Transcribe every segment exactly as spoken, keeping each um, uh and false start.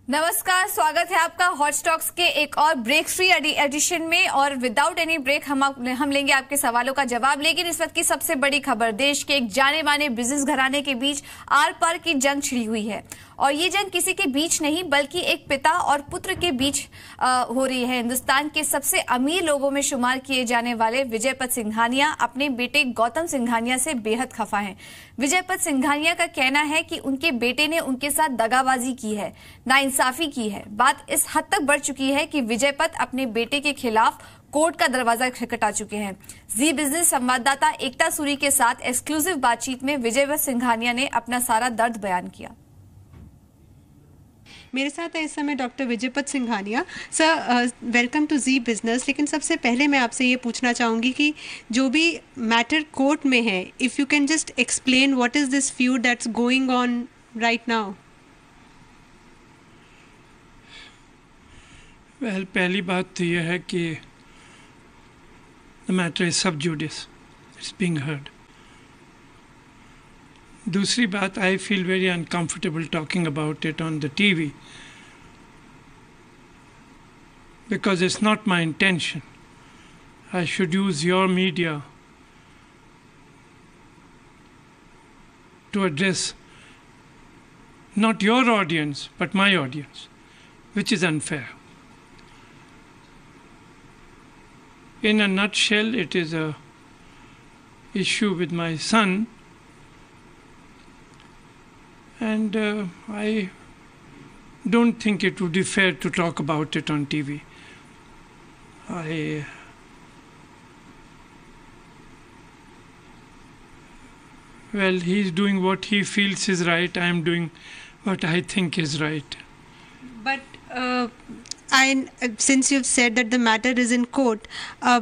नमस्कार, स्वागत है आपका हॉट स्टॉक्स के एक और ब्रेक फ्री एडिशन में। और विदाउट एनी ब्रेक हम हम लेंगे आपके सवालों का जवाब। लेकिन इस वक्त की सबसे बड़ी खबर, देश के एक जाने माने बिजनेस घराने के बीच आर पार की जंग छिड़ी हुई है। और ये जंग किसी के बीच नहीं बल्कि एक पिता और पुत्र के बीच आ, हो रही है। हिंदुस्तान के सबसे अमीर लोगों में शुमार किए जाने वाले विजयपत सिंघानिया अपने बेटे गौतम सिंघानिया से बेहद खफा हैं। विजयपत सिंघानिया का कहना है कि उनके बेटे ने उनके साथ दगाबाजी की है, नाइंसाफी की है। बात इस हद तक बढ़ चुकी है कि विजयपत अपने बेटे के खिलाफ कोर्ट का दरवाजा खटखटा चुके हैं। जी बिजनेस संवाददाता एकता सूरी के साथ एक्सक्लूसिव बातचीत में विजयपत सिंघानिया ने अपना सारा दर्द बयान किया। मेरे साथ है इस समय doctor Vijaypat Singhania. Sir, welcome to Zee Business. लेकिन सबसे पहले मैं आपसे ये पूछना चाहूँगी कि जो भी मैटर कोर्ट में है, if you can just explain what is this feud that's going on right now. Well, पहली बात तो यह है कि द मैटर इज सब जुडिस, इट्स बीइंग हर्ड। दूसरी बात, I feel very uncomfortable talking about it on the T V because it's not my intention. I should use your media to address not your audience but my audience, which is unfair. In a nutshell, it is a issue with my son, and uh, I don't think it would be fair to talk about it on T V. I well, he's doing what he feels is right. I am doing what I think is right. But uh, I, since you've said that the matter is in court, uh,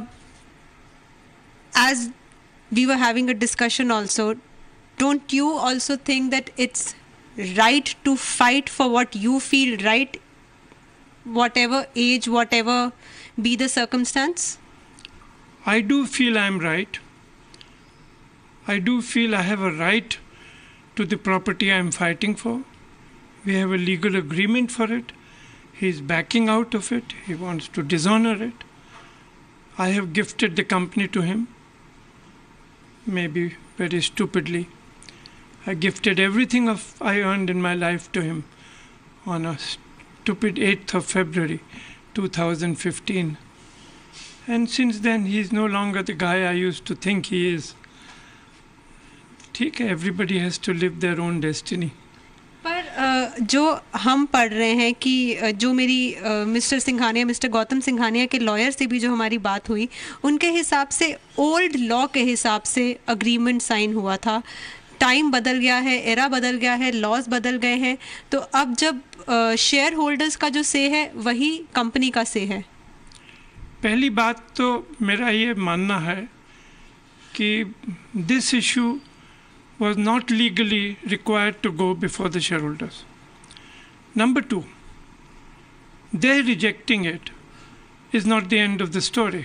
as we were having a discussion also, don't you also think that it's right to fight for what you feel right, whatever age, whatever be the circumstance? I do feel I'm right. I do feel I have a right to the property I'm fighting for. We have a legal agreement for it. He's backing out of it. He wants to dishonor it. I have gifted the company to him, maybe very stupidly. I gifted everything of I earned in my life to him on a stupid eighth of February two thousand fifteen. And since then, he is no longer the guy I used to think he is. ठीक है, everybody has to live their own destiny. पर जो हम पढ़ रहे हैं कि जो मेरी मिस्टर सिंघानिया, मिस्टर गौतम सिंघानिया के लॉयर से भी जो हमारी बात हुई, उनके हिसाब से ओल्ड लॉ के हिसाब से अग्रीमेंट साइन हुआ था। टाइम बदल गया है, एरा बदल गया है, लॉज बदल गए हैं, तो अब जब शेयर होल्डर्स का जो से है वही कंपनी का से है। पहली बात तो मेरा ये मानना है कि this issue was not legally required to go before the shareholders. Number two, their rejecting it is not the end of the story.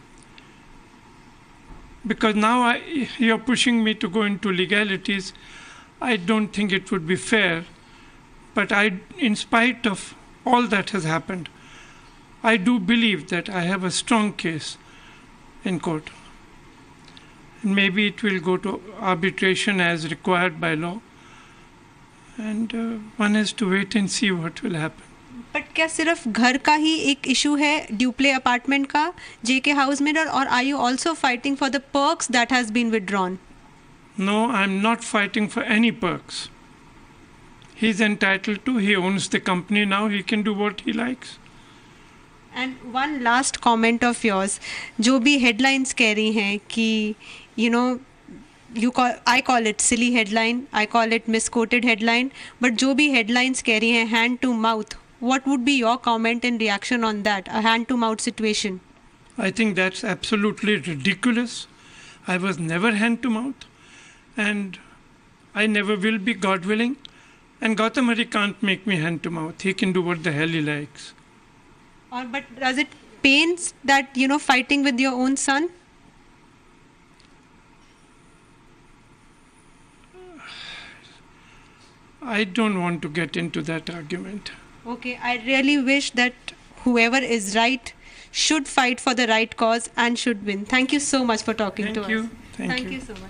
Because now I, you're pushing me to go into legalities. I don't think it would be fair. But I, in spite of all that has happened, I do believe that I have a strong case in court. And maybe it will go to arbitration as required by law. And uh, one has to wait and see what will happen. But क्या सिर्फ घर का ही एक issue है, duplex apartment का, जेके House में, और are you also fighting for the perks that has been withdrawn? No, I am not fighting for any perks. He is entitled to, he owns the company now, he can do what he likes. And one last comment of yours, जो भी headlines कह रही हैं कि you know you call I call it silly headline, I call it misquoted headline, but जो भी headlines कह रही हैं hand to mouth, what would be your comment and reaction on that, a hand to mouth situation? I think that's absolutely ridiculous. I was never hand to mouth, and I never will be, God willing. And Gautam Hari can't make me hand to mouth. He can do what the hell he likes. Or but does it pains that, you know, fighting with your own son? I don't want to get into that argument. Okay, I really wish that whoever is right should fight for the right cause and should win. Thank you so much for talking Thank to you. us. Thank Thank you. you so much.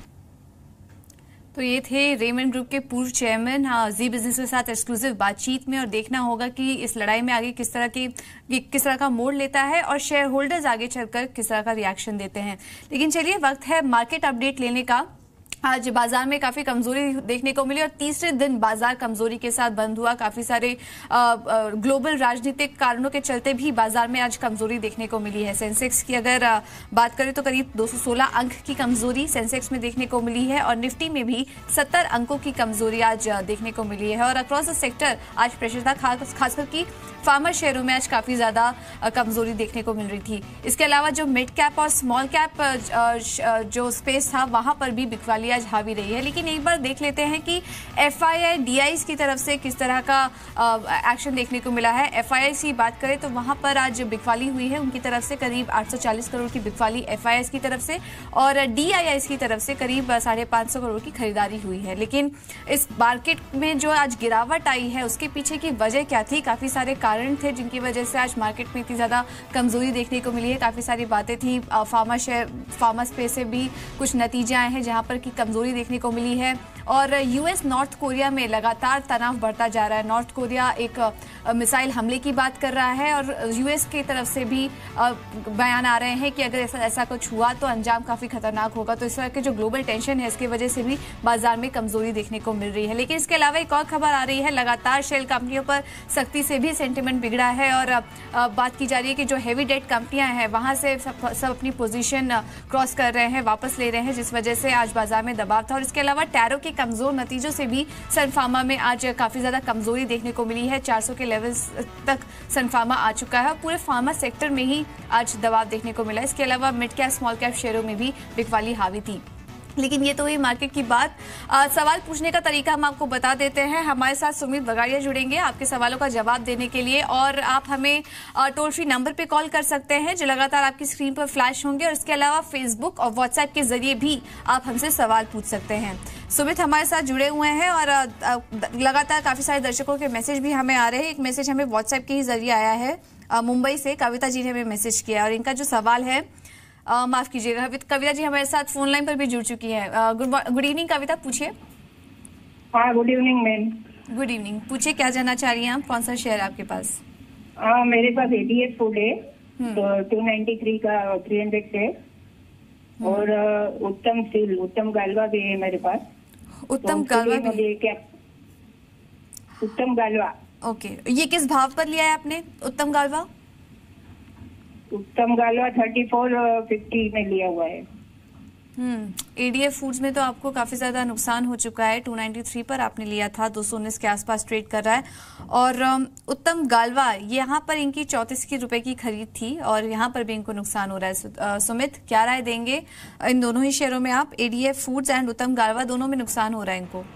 तो ये थे Raymond group के पूर्व chairman हाँ जी business के साथ exclusive बातचीत में, और देखना होगा कि इस लड़ाई में आगे किस तरह की किस तरह का मोड़ लेता है और शेयर होल्डर्स आगे चलकर किस तरह का रिएक्शन देते हैं। लेकिन चलिए वक्त है मार्केट अपडेट लेने का। आज बाजार में काफी कमजोरी देखने को मिली और तीसरे दिन बाजार कमजोरी के साथ बंद हुआ। काफी सारे आ, आ, ग्लोबल राजनीतिक कारणों के चलते भी बाजार में आज कमजोरी देखने को मिली है। सेंसेक्स की अगर आ, बात करें तो करीब दो सौ सोलह अंक की कमजोरी सेंसेक्स में देखने को मिली है और निफ्टी में भी सत्तर अंकों की कमजोरी आज देखने को मिली है। और अक्रॉस द सेक्टर आज प्रेशर था, खास खासकर की फार्मा शेयरों में आज काफी ज्यादा कमजोरी देखने को मिल रही थी। इसके अलावा जो मिड कैप और स्मॉल कैप जो स्पेस था वहां पर भी बिकवाली आज हावी रही है। लेकिन एक बार देख लेते हैं कि एफआईआई डीआईज की तरफ से किस तरह का एक्शन देखने को मिला है। एफआईआई की बात करें तो वहां पर आज बिकवाली हुई है, उनकी तरफ से करीब आठ सौ चालीस करोड़ की बिकवाली एफआईआई की तरफ से और डीआईआई की तरफ से करीब साढ़े पांच सौ करोड़ की खरीदारी हुई है। लेकिन इस मार्केट में जो आज गिरावट आई है उसके पीछे की वजह क्या थी? काफी सारे कारण थे जिनकी वजह से आज मार्केट में इतनी ज्यादा कमजोरी देखने को मिली है। काफी सारी बातें थी, फार्मा शेयर फार्मा स्पेस से भी कुछ नतीजे आए हैं जहां पर की कमजोरी देखने को मिली है। और यूएस नॉर्थ कोरिया में लगातार तनाव बढ़ता जा रहा है। नॉर्थ कोरिया एक मिसाइल हमले की बात कर रहा है और यूएस की तरफ से भी बयान आ रहे हैं कि अगर ऐसा ऐसा कुछ हुआ तो अंजाम काफी खतरनाक होगा। तो इस तरह के जो ग्लोबल टेंशन है इसकी वजह से भी बाजार में कमजोरी देखने को मिल रही है। लेकिन इसके अलावा एक और खबर आ रही है, लगातार शेल कंपनियों पर सख्ती से भी सेंटिमेंट बिगड़ा है और बात की जा रही है कि जो हेवी डेट कंपनियां हैं वहां से सब, सब अपनी पोजीशन क्रॉस कर रहे हैं, वापस ले रहे हैं, जिस वजह से आज बाजार में दबाव था। और इसके अलावा टैरो के कमजोर नतीजों से भी सन फार्मा में आज काफी ज्यादा कमजोरी देखने को मिली है। चार सौ के लेवल्स तक सन फार्मा आ चुका है और पूरे फार्मा सेक्टर में ही आज दबाव देखने को मिला। इसके अलावा मिड कैप स्मॉल कैप शेयरों में भी बिकवाली हावी थी। लेकिन ये तो हुई मार्केट की बात। आ, सवाल पूछने का तरीका हम आपको बता देते हैं। हमारे साथ सुमित बगाड़िया जुड़ेंगे आपके सवालों का जवाब देने के लिए और आप हमें टोल फ्री नंबर पे कॉल कर सकते हैं जो लगातार आपकी स्क्रीन पर फ्लैश होंगे और इसके अलावा फेसबुक और व्हाट्सएप के जरिए भी आप हमसे सवाल पूछ सकते हैं। सुमित हमारे साथ जुड़े हुए हैं और लगातार काफी सारे दर्शकों के मैसेज भी हमें आ रहे हैं। एक मैसेज हमें व्हाट्सएप के ही जरिए आया है, मुंबई से कविता जी ने हमें मैसेज किया और इनका जो सवाल है, Uh, माफ कीजिएगा कविता जी हमारे साथ फोन लाइन पर भी जुड़ चुकी है। गुड इवनिंग कविता, पूछिए। हाँ good evening ma'am. Good evening, पूछिए क्या जानना चाह रही हैं आप, कौन सा शेयर आपके पास? हाँ मेरे पास एडीएफ फूड है तो टू नाइन्टी थ्री का थ्री हंड्रेड शेयर और उत्तम स्टील उत्तम गालवा भी है मेरे पास। उत्तम तो गालवा भी? क्या उत्तम गालवा? ओके, ये किस भाव पर लिया है आपने उत्तम गालवा? उत्तम गालवा थर्टी फोर फिफ्टी में लिया हुआ है। हम्म एडीएफ फूड्स में तो आपको काफी ज्यादा नुकसान हो चुका है। टू नाइन्टी थ्री पर आपने लिया था, दो सौ उन्नीस के आसपास ट्रेड कर रहा है। और उत्तम गालवा यहाँ पर इनकी चौंतीस की रुपए की खरीद थी और यहाँ पर भी इनको नुकसान हो रहा है। सुमित क्या राय देंगे इन दोनों ही शेयरों में आप? एडीएफ फूड्स एंड उत्तम गालवा दोनों में नुकसान हो रहा है इनको।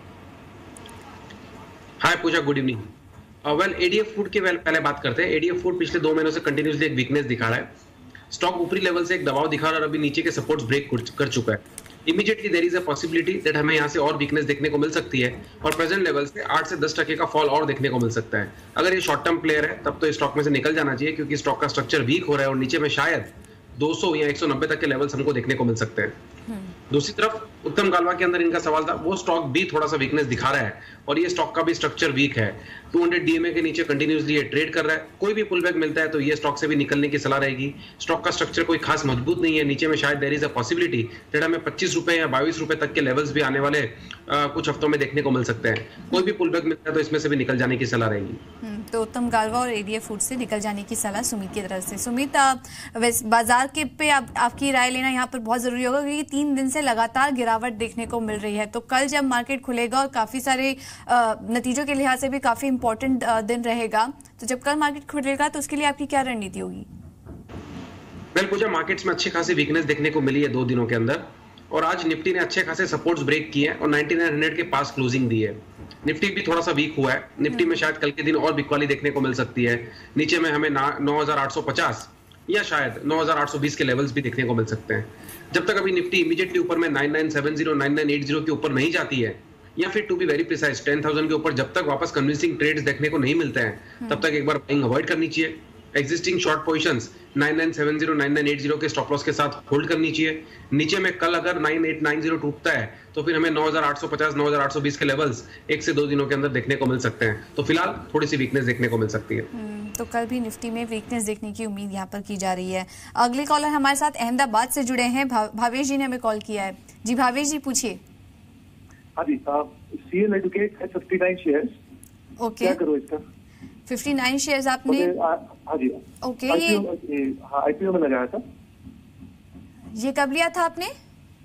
Hi Pooja, good evening. Well ADF food के वेल पहले बात करते हैं। एडीएफ फूड पिछले दो महीनों से कंटिन्यूसली एक वीकनेस दिखा रहा है। स्टॉक ऊपरी लेवल से एक दबाव दिखा रहा है और अभी नीचे के सपोर्ट्स ब्रेक कर चुका है। Immediately there is a possibility that हमें यहाँ से और वीकनेस देखने को मिल सकती है और प्रेजेंट लेवल से आठ से दस टके का फॉल और देखने को मिल सकता है। अगर ये शॉर्ट टर्म प्लेयर है तब तो इस स्टॉक में से निकल जाना चाहिए क्योंकि स्टॉक का स्ट्रक्चर वीक हो रहा है और नीचे में शायद दो सौ या एक सौ नब्बे तक के लेवल्स हमको देखने को मिल सकते हैं। दूसरी तरफ उत्तम गालवा के अंदर इनका सवाल था, वो स्टॉक भी थोड़ा सा वीकनेस दिखा रहा है और ये स्टॉक का भी स्ट्रक्चर वीक है। टू हंड्रेड डीएमए के नीचे कंटिन्यूसली ये ट्रेड कर रहा है। कोई भी पुल बैक मिलता है तो ये स्टॉक से भी निकलने की सलाह रहेगी। स्टॉक का स्ट्रक्चर कोई खास मजबूत नहीं है, नीचे में शायद there is a possibility that हमें पच्चीस रुपए या बाईस रुपए तक के लेवल्स भी आने वाले आ, कुछ हफ्तों में देखने को मिल सकते हैं। कोई भी पुल बैक मिलता है तो इसमें से भी निकल जाने की सलाह रहेगी। तो उत्तम गालवा और एडीएफ फूड से निकल जाने की सलाह सुमित की तरफ से। सुमित, बाजार के पे आप, आपकी राय लेना यहाँ पर बहुत जरूरी होगा क्योंकि तीन दिन से लगातार गिरावट देखने को मिल रही है। तो कल जब मार्केट खुलेगा और काफी सारे आ, नतीजों के लिहाज से भी काफी इंपॉर्टेंट दिन रहेगा, तो जब कल मार्केट खुलेगा तो उसके लिए आपकी क्या रणनीति होगी? वेल पूजा, मार्केट्स में अच्छी खासी वीकनेस देखने को मिली है दो दिनों के अंदर और आज निफ्टी ने अच्छे खासे सपोर्ट्स ब्रेक किए हैं और नाइंटी नाइन हंड्रेड के पास क्लोजिंग दी है। निफ्टी भी थोड़ा सा वीक हुआ है। निफ्टी में शायद कल के दिन और बिकवाली देखने को मिल सकती है। नीचे में हमें नौ हज़ार आठ सौ पचास या शायद नौ हज़ार आठ सौ बीस के लेवल्स भी देखने को मिल सकते हैं। जब तक अभी निफ्टी इमीडिएटली ऊपर में nine nine seven zero nine nine eight zero के ऊपर नहीं जाती है या फिर to be very precise ten thousand के ऊपर जब तक वापस कन्विंसिंग ट्रेड्स देखने को नहीं मिलते हैं तब तक एक बार बाइंग अवॉइड करनी चाहिए। Existing short positions nine nine seven zero nine nine eight zero के स्टॉप लॉस के साथ होल्ड करनी चाहिए। नीचे में कल अगर नाइन एट नाइन जीरो टूटता है तो फिर हमें nine eight one five nine eight one two के लेवल्स एक से दो दिनों के अंदर देखने को मिल सकते हैं। तो फिलहाल थोड़ी सी वीकनेस देखने को मिल सकती है। तो कल भी निफ्टी में वीकनेस देखने की उम्मीद यहाँ पर की जा रही है। अगले कॉलर हमारे साथ अहमदाबाद से जुड़े हैं, भा, भावेश जी ने हमें कॉल किया है। जी भावेश जी पूछिए। हाँ जी, सीएल एडुकेट है फिफ्टी नाइन शेयर्स। ओके, क्या करो इसका? फिफ्टी नाइन शेयर्स आपने? हाँ जी। ओके, ये हाँ आईपीओ में लगाया था। ये कब लिया था आपने?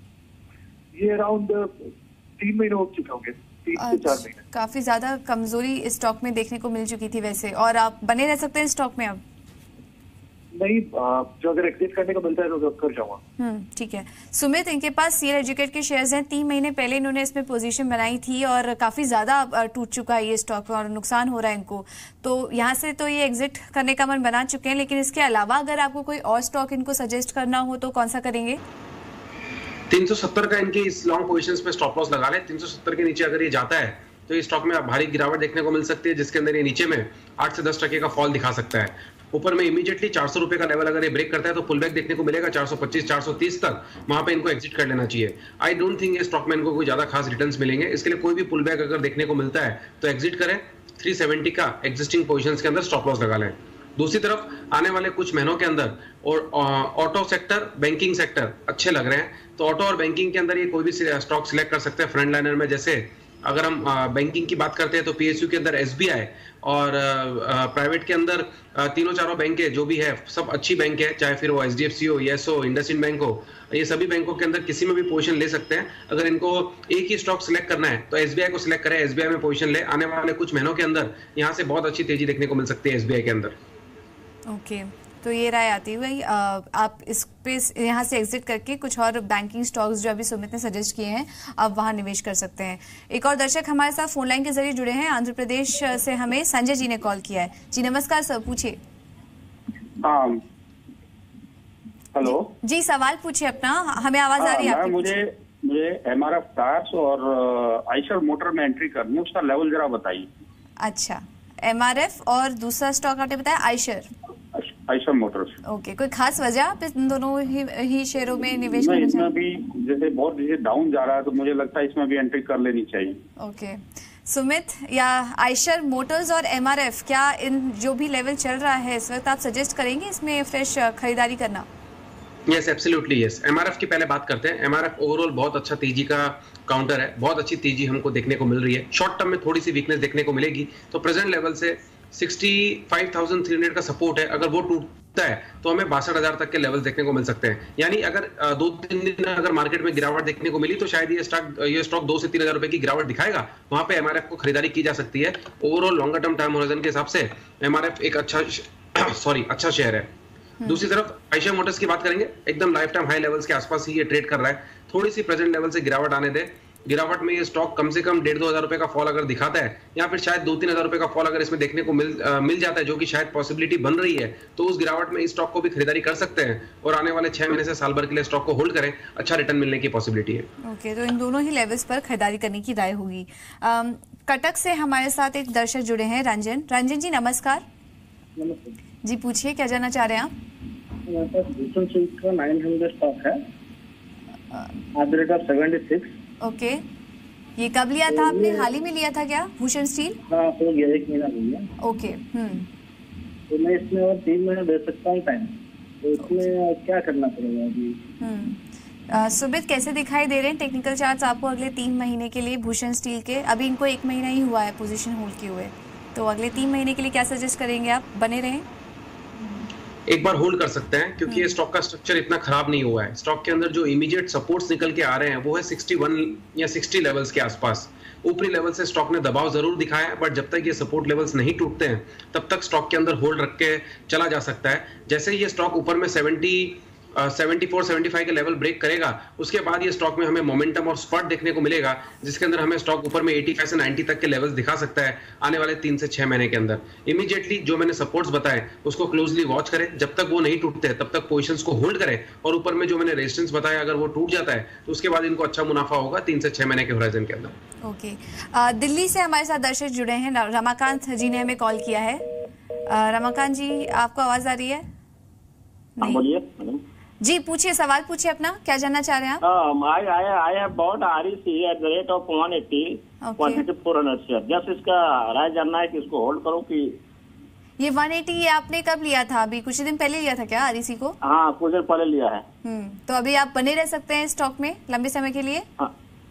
ये अराउंड तीन महीने हो चुके होंगे, तीन से चार महीने। काफी ज्यादा कमजोरी इस स्टॉक में देखने को मिल चुकी थी वैसे, और आप बने रह सकते हैं स्टॉक में अब? नहीं, जो अगर एक्टिव करने को मिलता है तो कर जाऊंगा। हम्म, ठीक है। सुमित, इनके पास सीएल एजुकेट के शेयर्स हैं। तीन महीने पहले इन्होंने इसमें पोजीशन बनाई थी और काफी ज्यादा टूट चुका है ये स्टॉक और नुकसान हो रहा है इनको। तो यहाँ से तो ये एग्जिट करने का मन बना चुके हैं, लेकिन इसके अलावा अगर आपको कोई और स्टॉक इनको सजेस्ट करना हो तो कौन सा करेंगे? तीन सौ सत्तर का इनके इस लॉन्ग पोजीशंस पे स्टॉप लॉस लगा ले। तीन सौ सत्तर के नीचे अगर ये जाता है तो ये स्टॉक में भारी गिरावट देखने को मिल सकती है, जिसके अंदर ये नीचे में आठ से दस टके का फॉल दिखा सकता है। ऊपर में इमीडिएटली चार सौ रुपए का लेवल अगर ये ब्रेक करता है तो पुल बैक देखने को मिलेगा चार सौ पच्चीस चार सौ तीस तक, वहां पे इनको एग्जिट कर लेना चाहिए। आई डोंट थिंक ये स्टॉक में इनको कोई ज्यादा खास रिटर्न्स मिलेंगे, इसके लिए कोई भी पुल बैक अगर देखने को मिलता है तो एग्जिट करें। तीन सौ सत्तर का एग्जिस्टिंग पोजीशंस के अंदर स्टॉप लॉस लगा लें। दूसरी तरफ आने वाले कुछ महीनों के अंदर और ऑटो सेक्टर, बैंकिंग सेक्टर अच्छे लग रहे हैं, तो ऑटो और बैंकिंग के अंदर ये कोई भी स्टॉक सिलेक्ट कर सकते हैं फ्रंट लाइनर में। जैसे अगर हम बैंकिंग की बात करते हैं तो पीएसयू के अंदर एसबीआई और प्राइवेट के अंदर आ, तीनों चारों बैंक है जो भी है सब अच्छी बैंक है, चाहे फिर वो एचडीएफसी हो, येस हो, इंडसइंड बैंक हो, ये सभी बैंकों के अंदर किसी में भी पोजीशन ले सकते हैं। अगर इनको एक ही स्टॉक सिलेक्ट करना है तो एसबीआई को सिलेक्ट करें, एसबीआई में पोजीशन ले। आने वाले कुछ महीनों के अंदर यहाँ से बहुत अच्छी तेजी देखने को मिल सकती है एसबीआई के अंदर। Okay okay. तो ये राय आती हुई आप इस पे यहाँ से एग्जिट करके कुछ और बैंकिंग स्टॉक्स जो अभी सुमित ने सजेस्ट किए हैं आप वहां निवेश कर सकते हैं। एक और दर्शक हमारे साथ फोन लाइन के जरिए जुड़े हैं, आंध्र प्रदेश से हमें संजय जी ने कॉल किया है। जी नमस्कार सर, पूछिए। हेलो जी, सवाल पूछिए अपना, हमें आवाज आ रही है आपकी। मुझे मुझे एमआरएफ टायर्स और आइशर मोटर में एंट्री करनी है, उसका लेवल जरा बताइए। अच्छा, एमआरएफ और दूसरा स्टॉक आपने बताया आइशर आइशर मोटर्स। ओके, कोई खास वजह आप इन दोनों ही, ही शेयरों में निवेश करना चाहते हैं? इसमें भी जैसे बहुत जैसे डाउन जा रहा है तो मुझे लगता है इसमें भी एंट्री कर लेनी चाहिए। ओके सुमित, या आइशर मोटर्स और एमआरएफ, क्या इन जो भी लेवल चल रहा है इस वक्त आप सजेस्ट करेंगे इसमें फ्रेश खरीदारी करना? Yes, absolutely yes. एमआरएफ की पहले बात करते हैं। एमआरएफ ओवरऑल बहुत अच्छा तेजी का काउंटर है, बहुत अच्छी तेजी हमको देखने को मिल रही है। शॉर्ट टर्म में थोड़ी सी वीकनेस देखने को मिलेगी, तो प्रेजेंट लेवल से sixty five thousand three hundred का सपोर्ट है, अगर वो टूटता है तो हमें बासठ हजार तक के लेवल देखने को मिल सकते हैं। यानी अगर दो तीन दिन अगर मार्केट में गिरावट देखने को मिली तो शायद ये स्टॉक ये स्टॉक दो से तीन हजार रुपए की गिरावट दिखाएगा, वहां पे एमआरएफ को खरीदारी की जा सकती है। Overall longer term time horizon के हिसाब से एमआरएफ एक अच्छा सॉरी अच्छा शेयर है। दूसरी तरफ आइशर मोटर्स की बात करेंगे, एकदम लाइफ टाइम हाई लेवल्स के आसपास ही ये ट्रेड कर रहा है। थोड़ी सी प्रेजेंट लेवल से गिरावट आने दे, गिरावट में ये स्टॉक कम से कम डेढ़ दो हजार रुपए का फॉल अगर दिखाता है या फिर शायद दो तीन हजार रुपए का फॉल अगर इसमें देखने को मिल आ, मिल जाता है, जो कि शायद पॉसिबिलिटी बन रही है, तो उस गिरावट में इस स्टॉक को भी खरीदारी कर सकते हैं और आने वाले छह महीने से साल भर के लिए स्टॉक को होल्ड करें, अच्छा रिटर्न मिलने की पॉसिबिलिटी है। ओके, तो इन दोनों ही लेवल्स पर खरीदारी करने की राय होगी। कटक से हमारे साथ एक दर्शक जुड़े हैं, रंजन। रंजन जी नमस्कार। जी पूछिए, क्या जानना चाह रहे हैं आप? हमारे पास भूषण स्टील का नाइन हंड्रेड स्टॉक है, at the rate of seventy six. Okay, ये कब लिया था आपने? हाल ही में लिया था क्या भूषण स्टील? हाँ, हो गया, एक महीना हो गया। ओके, हम्म, तो मैं इसमें और तीन महीने दे सकता हूँ टाइम, तो इसमें क्या करना पड़ेगा अभी? हम्म, सुमित कैसे दिखाई दे रहे हैं टेक्निकल चार्ट्स आपको अगले तीन महीने के लिए भूषण स्टील के? अभी इनको एक महीना ही हुआ है पोजीशन होल्ड किए हुए, तो अगले तीन महीने के लिए क्या सजेस्ट करेंगे आप? बने रहें? एक बार होल्ड कर सकते हैं क्योंकि ये स्टॉक का स्ट्रक्चर इतना खराब नहीं हुआ है। स्टॉक के अंदर जो इमीडिएट सपोर्ट्स निकल के आ रहे हैं वो है इकसठ या साठ लेवल्स के आसपास। ऊपरी लेवल से स्टॉक ने दबाव जरूर दिखाया है, बट जब तक ये सपोर्ट लेवल्स नहीं टूटते हैं तब तक स्टॉक के अंदर होल्ड रख के चला जा सकता है। जैसे ये स्टॉक ऊपर में सत्तर सेवेंटी फोर सेवेंटी फाइव के लेवल ब्रेक करेगा, उसके बाद ये स्टॉक में हमें मोमेंटम और स्पर्ट देखने को मिलेगा, जिसके अंदर हमें स्टॉक ऊपर में एटी फाइव से नाइंटी तक के लेवल्स दिखा सकता है आने वाले तीन से छह महीने के अंदर। इमीडिएटली जो मैंने सपोर्ट्स बताए उसको क्लोजली वॉच करें, जब तक वो नहीं टूटते तब तक पोजीशंस को होल्ड करें, और ऊपर में जो मैंने रेजिस्टेंस बताया अगर वो टूट जाता है तो उसके बाद इनको अच्छा मुनाफा होगा तीन से छह महीने के होराइजन के अंदर। Okay okay. दिल्ली से हमारे साथ दर्शक जुड़े हैं, रमाकांत जी ने हमें कॉल किया है। रमाकांत जी, आपको आवाज आ रही है? हाँ, बोलिए मैडम जी, पूछिए, सवाल पूछिए अपना, क्या जानना चाह रहे हैं आप? I I I have bought REC at the rate of one eighty quantity four hundred share. Just इसका राय जानना है कि इसको होल्ड करो कि ये वन एटी ये आपने कब लिया था? अभी कुछ दिन पहले लिया था क्या आरईसी को? हाँ, कुछ दिन पहले लिया है। हम्म तो अभी आप बने रह सकते हैं स्टॉक में लंबे समय के लिए? हाँ,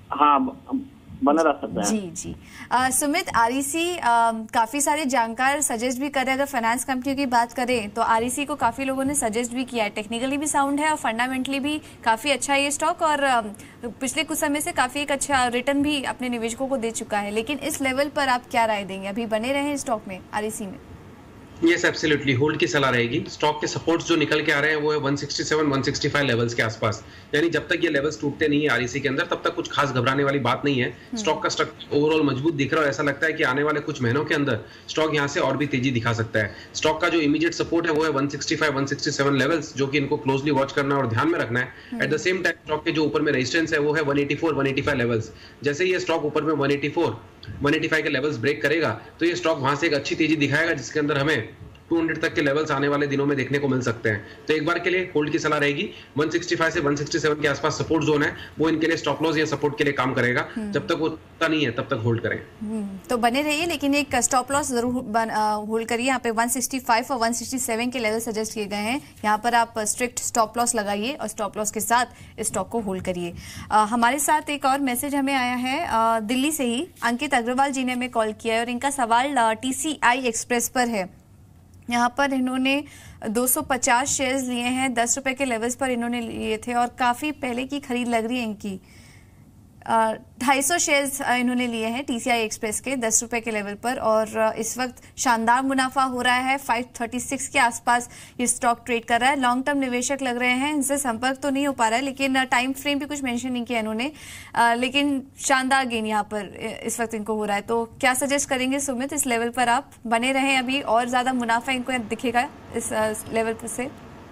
हाँ बना रह सकते हैं। जी जी आ, सुमित, आरईसी काफी सारे जानकार सजेस्ट भी कर रहे हैं। अगर फाइनेंस कंपनियों की बात करें तो आरईसी को काफी लोगों ने सजेस्ट भी किया है, टेक्निकली भी साउंड है और फंडामेंटली भी काफी अच्छा है ये स्टॉक, और आ, पिछले कुछ समय से काफी एक अच्छा रिटर्न भी अपने निवेशकों को दे चुका है। लेकिन इस लेवल पर आप क्या राय देंगे? अभी बने रहे स्टॉक में, आरईसी में? यस, एब्सोल्युटली होल्ड की सलाह रहेगी। स्टॉक के सपोर्ट्स जो निकल के आ रहे हैं वो है one sixty seven one sixty five levels के आसपास, यानी जब तक ये लेवल्स टूटते नहीं है आरईसी के अंदर तब तक कुछ खास घबराने वाली बात नहीं है। स्टॉक का स्ट्रक्चर ओवरऑल मजबूत दिख रहा है, ऐसा लगता है कि आने वाले कुछ महीनों के अंदर स्टॉक यहाँ से और भी तेजी दिखा सकता है। स्टॉक का जो इमीडिएट सपोर्ट है वो है one sixty five one sixty seven levels, जो कि इनको क्लोजली वॉच करना और ध्यान में रखना है। At the same time stock के जो ऊपर में रेजिस्टेंस है वो है one eighty four one eighty five levels. जैसे ही ये स्टॉक ऊपर में one eighty four one eighty five के लेवल्स ब्रेक करेगा तो ये स्टॉक वहां से एक अच्छी तेजी दिखाएगा, जिसके अंदर हमें टू हंड्रेड तक के लेवल्स आने वाले दिनों में देखने को मिल सकते हैं। तो एक बार के लिए होल्ड की सलाह रहेगी। वन सिक्सटी फाइव से वन सिक्सटी सेवन के आसपास सपोर्ट जोन है, वो इनके लिए स्टॉप लॉस या सपोर्ट के लिए काम करेगा। जब तक वो टूटता नहीं है तब तक होल्ड करें। तो बने रहिए, लेकिन एक स्टॉप लॉस जरूर होल्ड करिए। यहाँ पे वन सिक्सटी फाइव और वन सिक्सटी सेवन के लेवल सजेस्ट किए गए हैं, यहाँ पर आप स्ट्रिक्ट स्टॉप लॉस लगाइए और स्टॉप लॉस के साथ स्टॉक को होल्ड करिए। हमारे साथ एक और मैसेज हमें आया है दिल्ली से ही, अंकित अग्रवाल जी ने हमें कॉल किया है और इनका सवाल टीसीआई एक्सप्रेस पर है। यहाँ पर इन्होंने दो सौ पचास शेयर्स लिए हैं, दस रुपए के लेवल्स पर इन्होंने लिए थे और काफ़ी पहले की खरीद लग रही है इनकी। ढाई सौ शेयर्स इन्होंने लिए हैं टीसीआई एक्सप्रेस के दस रुपए के लेवल पर, और इस वक्त शानदार मुनाफा हो रहा है। फाइव थर्टी सिक्स के आसपास ये स्टॉक ट्रेड कर रहा है। लॉन्ग टर्म निवेशक लग रहे हैं, इनसे संपर्क तो नहीं हो पा रहा है, लेकिन टाइम फ्रेम भी कुछ मेंशन नहीं किया इन्होंने, लेकिन शानदार गेन यहाँ पर इस वक्त इनको हो रहा है। तो क्या सजेस्ट करेंगे सुमित, इस लेवल पर आप बने रहें अभी और ज्यादा मुनाफा इनको दिखेगा इस लेवल पर से?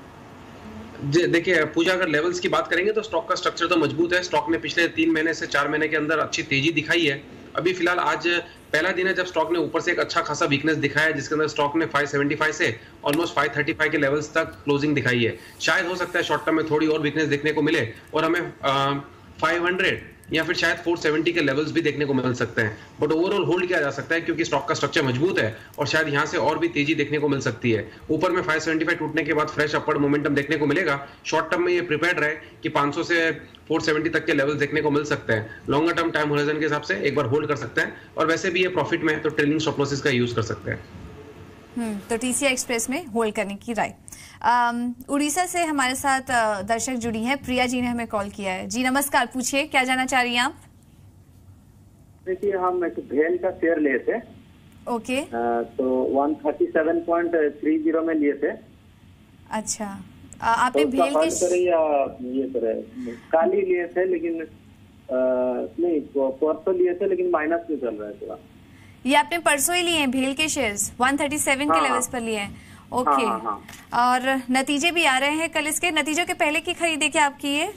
देखिए पूजा, अगर लेवल्स की बात करेंगे तो स्टॉक का स्ट्रक्चर तो मजबूत है। स्टॉक ने पिछले तीन महीने से चार महीने के अंदर अच्छी तेजी दिखाई है। अभी फिलहाल आज पहला दिन है जब स्टॉक ने ऊपर से एक अच्छा खासा वीकनेस दिखाया है, जिसके अंदर स्टॉक ने फाइव सेवेंटी फाइव से ऑलमोस्ट फाइव थर्टी फाइव के लेवल्स तक क्लोजिंग दिखाई है। शायद हो सकता है शॉर्ट टर्म में थोड़ी और वीकनेस देखने को मिले और हमें फाइव हंड्रेड या फिर शायद फोर सेवेंटी के लेवल्स भी देखने को मिल सकते हैं, बट ओवरऑल होल्ड किया जा सकता है क्योंकि स्टॉक का स्ट्रक्चर मजबूत है और शायद यहां से और भी तेजी देखने को मिल सकती है। ऊपर में फाइव सेवेंटी फाइव टूटने के बाद फ्रेश अपवर्ड मोमेंटम देखने को मिलेगा। शॉर्ट टर्म में ये प्रिपेयर्ड रहे कि पाँच सौ से फोर सेवेंटी तक के लेवल्स देखने को मिल सकते हैं। लॉन्गर टर्म टाइम होराइजन के हिसाब से एक बार होल्ड कर सकते हैं, और वैसे भी ये प्रॉफिट में तो ट्रेलिंग स्टॉप लॉसेस का यूज कर सकते हैं। हम्म तो टीसीआई एक्सप्रेस में होल्ड करने की राय। उड़ीसा से हमारे साथ दर्शक जुड़ी हैं, प्रिया जी ने हमें कॉल किया है। जी नमस्कार, पूछिए क्या जानना चाह रही हैं आप? देखिए हम एक भेल का शेयर लिए थे। ओके। आ, तो one thirty seven point three zero में लिए थे। अच्छा, आ, आपने तो भेल की या ये करे काली लिए थे, लेकिन आ, नहीं परसों लिए थे लेकिन माइनस में चल रहा है थोड़ा। ये आपने परसों ही लिए हैं भेल के शेयर्स, वन थर्टी सेवन के लेवल्स पर लिए हैं? ओके। हाँ, हाँ। और नतीजे भी आ रहे हैं कल इसके, नतीजों के पहले की खरीदे क्या आपकी ये?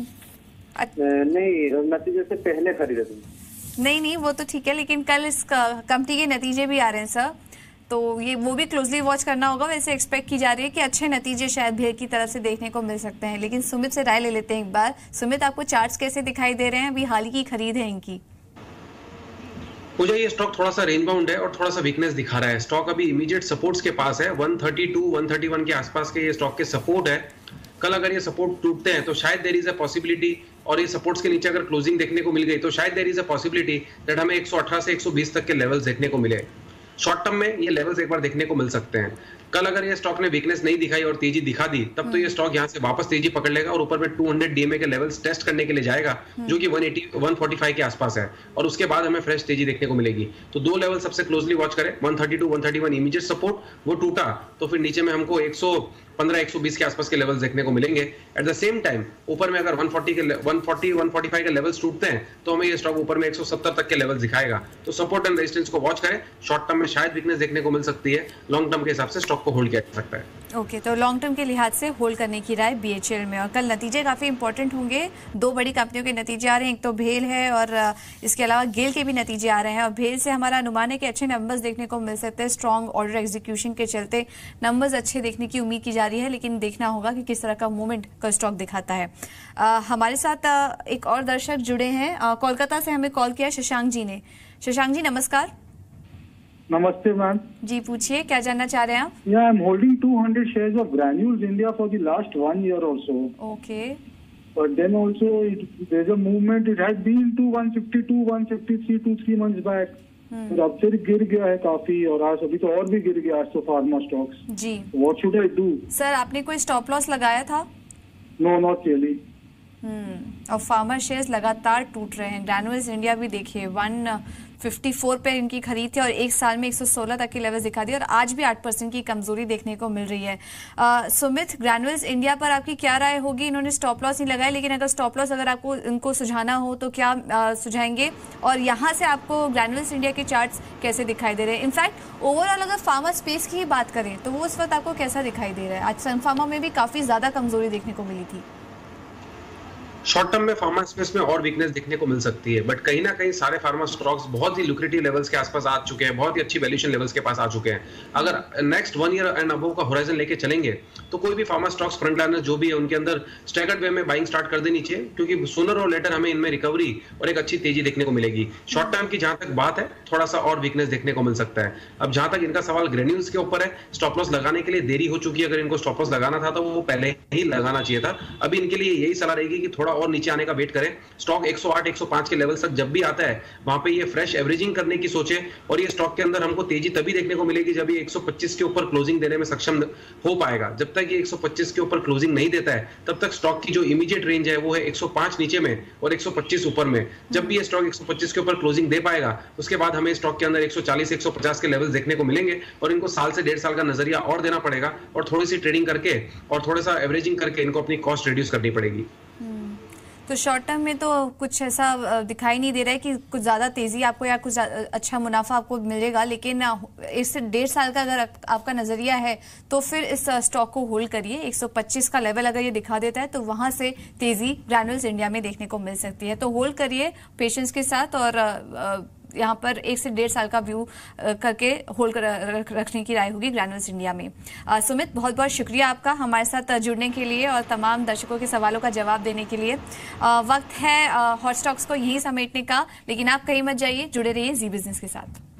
नहीं, नतीजे से पहले खरीदे थे। नहीं नहीं वो तो ठीक है, लेकिन कल इस कंपनी के नतीजे भी आ रहे हैं सर, तो ये वो भी क्लोजली वॉच करना होगा। वैसे एक्सपेक्ट की जा रही है कि अच्छे नतीजे शायद भेल की तरफ से देखने को मिल सकते हैं, लेकिन सुमित से राय ले लेते हैं एक बार। सुमित, आपको चार्ट्स कैसे दिखाई दे रहे हैं? अभी हाल की खरीद है इनकी। मुझे ये स्टॉक थोड़ा सा रेंज बाउंड है और थोड़ा सा वीकनेस दिखा रहा है। स्टॉक अभी इमीडिएट सपोर्ट्स के पास है, one thirty two one thirty one के आसपास के ये स्टॉक के सपोर्ट है। कल अगर ये सपोर्ट टूटते हैं तो शायद देयर इज अ पॉसिबिलिटी, और ये सपोर्ट्स के नीचे अगर क्लोजिंग देखने को मिल गई तो शायद there is a possibility that हमें एक सौ अठारह से एक सौ बीस तक के लेवल्स देखने को मिले। शॉर्ट टर्म में ये लेवल्स एक बार देखने को मिल सकते हैं। कल अगर ये स्टॉक ने वीकनेस नहीं दिखाई और तेजी दिखा दी, तब तो ये स्टॉक यहाँ से वापस तेजी पकड़ लेगा और ऊपर में टू हंड्रेड डीएमए के लेवल्स टेस्ट करने के लिए जाएगा, जो कि one eighty one forty five के आसपास है, और उसके बाद हमें फ्रेश तेजी देखने को मिलेगी। तो दो लेवल सबसे क्लोजली वॉच करें, one thirty two one thirty one immediate support, वो टूटा तो फिर नीचे में हमको एक सौ पंद्रह एक सौ बीस के आसपास के लेवल्स देखने को मिलेंगे। एट द सेम टाइम ऊपर में अगर वन फोर्टी के one forty one forty five के लेवल्स टूटते हैं तो हमें ये स्टॉक ऊपर में एक सौ सत्तर तक के लेवल्स दिखाएगा। तो सपोर्ट एंड रेजिस्टेंस को वॉच करें। शॉर्ट टर्म में शायद वीकनेस देखने को मिल सकती है, लॉन्ग टर्म के हिसाब से स्टॉक को होल्ड किया जा सकता है। ओके okay, तो लॉन्ग टर्म के लिहाज से होल्ड करने की राय बीएचईएल में। और कल नतीजे काफी इंपॉर्टेंट होंगे, दो बड़ी कंपनियों के नतीजे आ रहे हैं, एक तो भेल है और इसके अलावा गेल के भी नतीजे आ रहे हैं। और भेल से हमारा अनुमान है कि अच्छे नंबर्स देखने को मिल सकते हैं, स्ट्रॉन्ग ऑर्डर एग्जीक्यूशन के चलते नंबर्स अच्छे देखने की उम्मीद की जा रही है, लेकिन देखना होगा कि किस तरह का मूवमेंट का स्टॉक दिखाता है। आ, हमारे साथ आ, एक और दर्शक जुड़े हैं, कोलकाता से हमें कॉल किया शशांक जी ने। शशांक जी नमस्कार। नमस्ते मैम जी पूछिए, क्या जानना चाह रहे हैं आप? या I am holding two hundred shares of Granules India for the last one year और so. Okay, but then also there is a movement, it has been two one fifty two one fifty three two three months back, तो अब फिर गिर गया है काफी, और आज अभी तो और भी गिर गया आज तो फार्मा स्टॉक्स। जी what should I do? Sir आपने कोई स्टॉप लॉस लगाया था? No not really. हम्म और फार्मर शेयर्स लगातार टूट रहे हैं। ग्रैन्यूल्स इंडिया भी देखिए वन फिफ्टी फोर पे इनकी खरीद थी और एक साल में एक सौ सोलह तक की लेवल्स दिखा दी, और आज भी आठ परसेंट की कमजोरी देखने को मिल रही है। आ, सुमित, ग्रैन्यूल्स इंडिया पर आपकी क्या राय होगी? इन्होंने स्टॉप लॉस नहीं लगाया, लेकिन अगर स्टॉप लॉस अगर आपको इनको सुझाना हो तो क्या आ, सुझाएंगे? और यहाँ से आपको ग्रैन्यूल्स इंडिया के चार्ट्स कैसे दिखाई दे रहे हैं? इनफैक्ट ओवरऑल अगर फार्मा स्पेस की ही बात करें तो वो उस वक्त आपको कैसा दिखाई दे रहा है? आज सन फार्मा में भी काफी ज्यादा कमजोरी देखने को मिली थी। शॉर्ट टर्म में फार्मा स्पेस में और वीकनेस देखने को मिल सकती है, बट कहीं ना कहीं सारे फार्मा स्टॉक्स बहुत ही लुक्रेटिव लेवल्स के आसपास आ चुके हैं, बहुत ही अच्छी वैल्यूएशन लेवल्स के पास आ चुके हैं। अगर next one year and above का होराइजन लेके चलेंगे तो कोई भी फार्मा स्टॉक्स फ्रंट लाइनर जो भी है उनके अंदर स्टैगर्ड वे में बाइंग स्टार्ट कर देनी चाहिए, क्योंकि सूनर और लेटर हमें इनमें रिकवरी और एक अच्छी तेजी देखने को मिलेगी। शॉर्ट टर्म की जहां तक बात है, थोड़ा सा और वीकनेस देखने को मिल सकता है। अब जहां तक इनका सवाल ग्रैन्यूल्स के ऊपर है, स्टॉप लॉस लगाने के लिए देरी हो चुकी है। अगर इनको स्टॉप लॉस लगाना था तो वो पहले ही लगाना चाहिए था। अभी इनके लिए यही सलाह रहेगी कि थोड़ा और नीचे आने का वेट करें। स्टॉक एक सौ आठ एक सौ पाँच के लेवल तक जब भी आता है वहां पे ये फ्रेश एवरेजिंग करने की सोचे, और ये स्टॉक के अंदर हमको तेजी तभी देखने को मिलेगी जब ये एक सौ पच्चीस के ऊपर क्लोजिंग देने में सक्षम हो पाएगा। जब तक ये एक सौ पच्चीस के ऊपर क्लोजिंग नहीं देता है तब तक स्टॉक की जो इमीडिएट रेंज है वो है एक सौ पाँच नीचे में और एक सौ पच्चीस ऊपर में। जब भी ये स्टॉक एक सौ पच्चीस के ऊपर क्लोजिंग दे पाएगा उसके बाद हमें स्टॉक के अंदर एक सौ चालीस एक सौ पचास के लेवल्स देखने को मिलेंगे, और इनको साल से डेढ़ साल का नजरिया और देना पड़ेगा और थोड़ी सी ट्रेडिंग करके और थोड़ा सा एवरेजिंग करके इनको अपनी कॉस्ट रिड्यूस करनी पड़ेगी। तो शॉर्ट टर्म में तो कुछ ऐसा दिखाई नहीं दे रहा है कि कुछ ज़्यादा तेज़ी आपको या कुछ अच्छा मुनाफा आपको मिलेगा, लेकिन इससे डेढ़ साल का अगर आपका नज़रिया है तो फिर इस स्टॉक को होल्ड करिए। एक सौ पच्चीस का लेवल अगर ये दिखा देता है तो वहाँ से तेज़ी ग्रैन्यूल्स इंडिया में देखने को मिल सकती है। तो होल्ड करिए पेशेंस के साथ, और यहाँ पर एक से डेढ़ साल का व्यू करके होल्ड कर, रखने की राय होगी ग्रैन्यूल्स इंडिया में। आ, सुमित, बहुत बहुत शुक्रिया आपका हमारे साथ जुड़ने के लिए और तमाम दर्शकों के सवालों का जवाब देने के लिए। आ, वक्त है हॉट स्टॉक्स को यहीं समेटने का, लेकिन आप कहीं मत जाइए, जुड़े रहिए जी बिजनेस के साथ।